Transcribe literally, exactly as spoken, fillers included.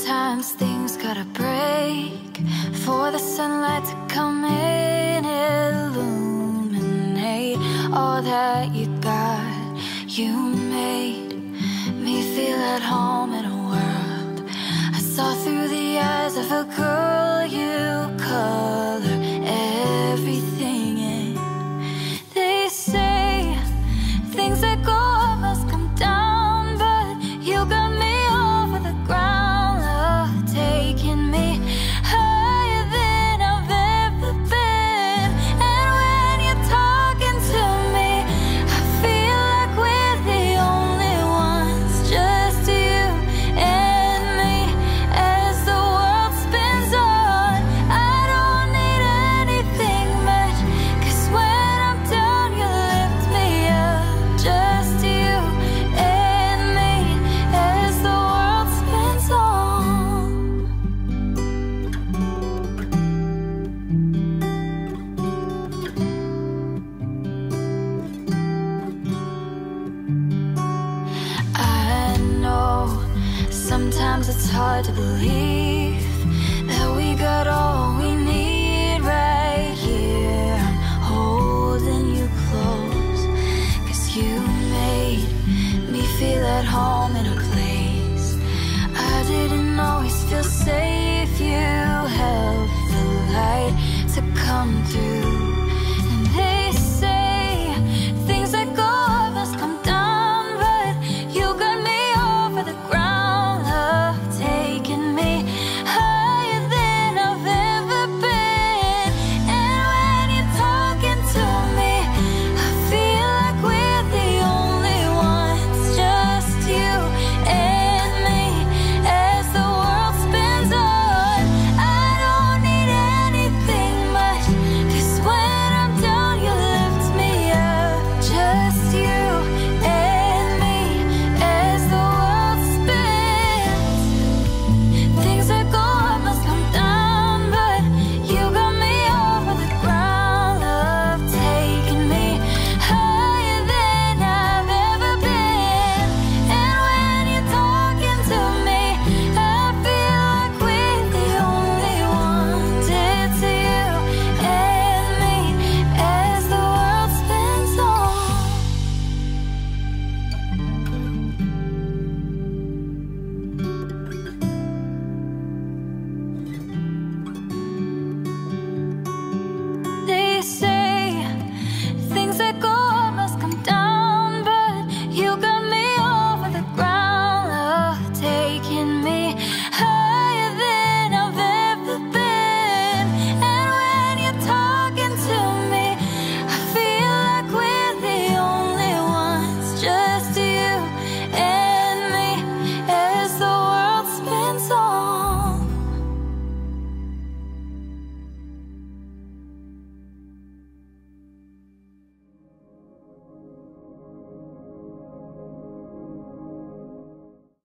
Sometimes things gotta break for the sunlight to come in, illuminate all that you got. You made me feel at home in a world I saw through the eyes of a girl. You color everything in. They say things that go up must come down, but you got me over the ground, love, taking me higher than I've ever been. And when you're talking to me, I feel like we're the only ones, just you and me. As the world spins on, I don't need anything much, 'cause when I'm down you lift me up. Just you and me as the world spins on. I know sometimes it's hard to believe that we got all we need right here. I'm holding you close, 'cause you made me feel at home in a place I didn't always feel safe. You held the light to come through.